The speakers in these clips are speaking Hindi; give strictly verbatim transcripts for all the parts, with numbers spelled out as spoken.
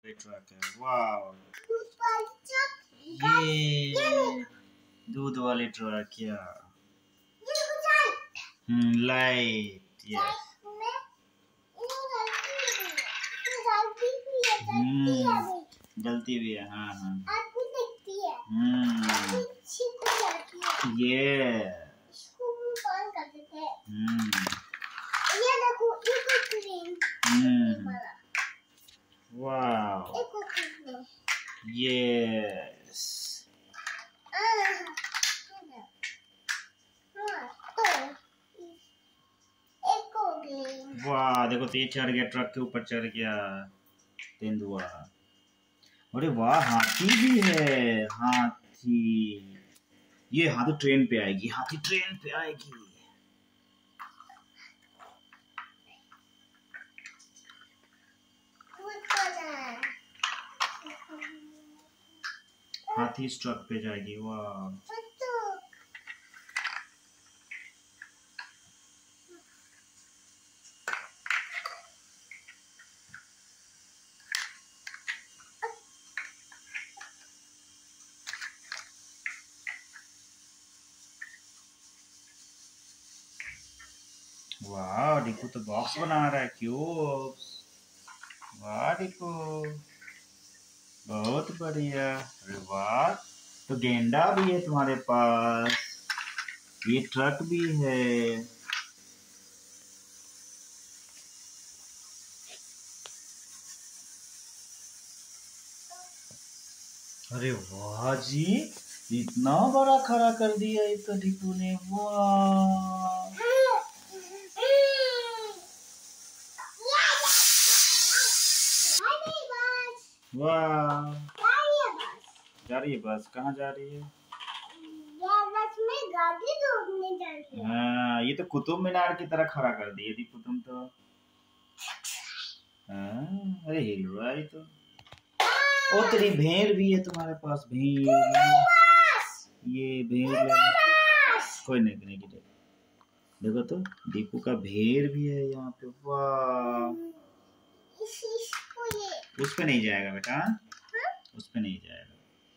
ट्रक है। वाह, ये दूध वाली ट्रक या हम्म लाइट यस हम्म जलती भी है। हाँ हाँ हम्म ये हम्म हम्म वाह यस वाह, देखो तो ये चढ़ गया, ट्रक के ऊपर चढ़ गया तेंदुआ। अरे वाह, हाथी भी है। हाथी, ये हाथी ट्रेन पे आएगी, हाथी ट्रेन पे आएगी। हाथी इस ट्रक पे जाएगी। वाह, वाह दीपू तो बॉक्स बना रहा है, क्यूब्स। वाह दीपू, बहुत बढ़िया। अरे वाह, तो गेंडा भी है तुम्हारे पास, ये ट्रक भी है। अरे वाह जी, इतना बड़ा खड़ा कर दिया ये तो दीपू ने। वाह वाह, जा रही है बस। कहाँ जा रही है? बस में गाड़ी ढूंढने जा रही है। हाँ, ये तो कुतुब मीनार की तरह खड़ा कर दिए दीपू तुम तो। हाँ, अरे हिल रहा है तो। ओ तेरी भेड़ भी है तुम्हारे पास, भेड़। ये भेड़ कोई नहीं नहीं गिरे। देखो तो दीपू का भेड़ भी है यहाँ पे। वाह, उस पे नहीं जाएगा बेटा, उस पे नहीं जाएगा।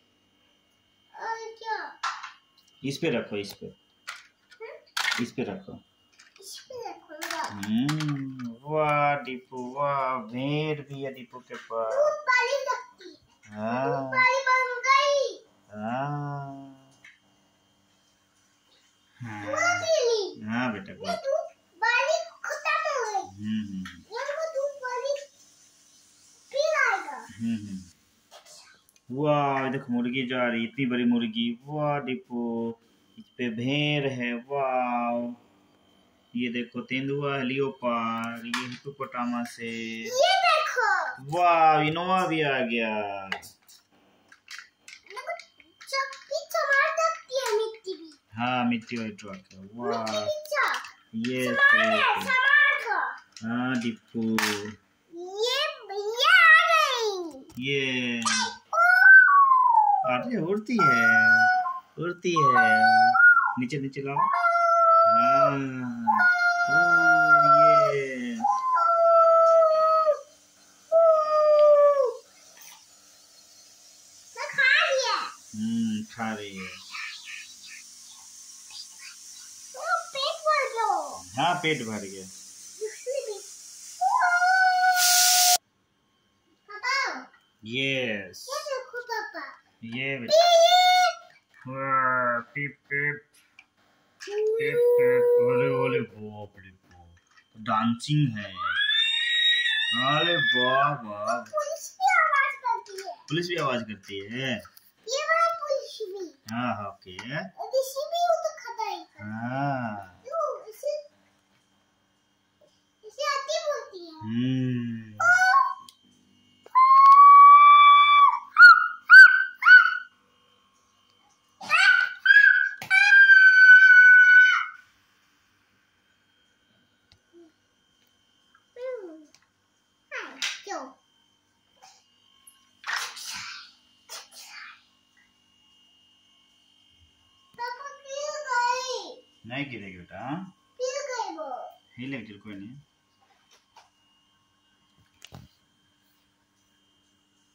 इस पे रखो, इस पे इस पे रखो। हम्म वाह दीपू, वाह, भेड़ भी है दीपू के पास। हाँ हाँ हाँ बेटा, हम्म हम्म वाह, देखो मुर्गी जा रही, इतनी बड़ी मुर्गी। वाह दीपू, इस पे भेड़ है। वाह, ये देखो तेंदुआ है, लियोपार्ड, ये हिप्पोपोटामस है। ये देखो, वाह, इनोवा भी आ गया। हाँ, मिट्टी वाली ट्रक है। वाह, ये हाँ दीपू, ये अरे उड़ती है, उड़ती है। नीचे नीचे लाओ। हाँ, ओ ये हम्म खा रही है। हाँ, पेट भर गया। यस, ये पिप पिप पिप पिप, ओले ओले, बाप रे बाप, डांसिंग है। अरे वाह वाह, पुलिस भी आवाज करती है। ये वाला पुलिस भी। हाँ हाँ ओके। हाँ हम्म नहीं गिरेगी बेटा, हिलेगी कोई नहीं।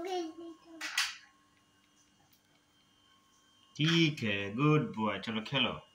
ठीक है, गुड बॉय, चलो खेलो।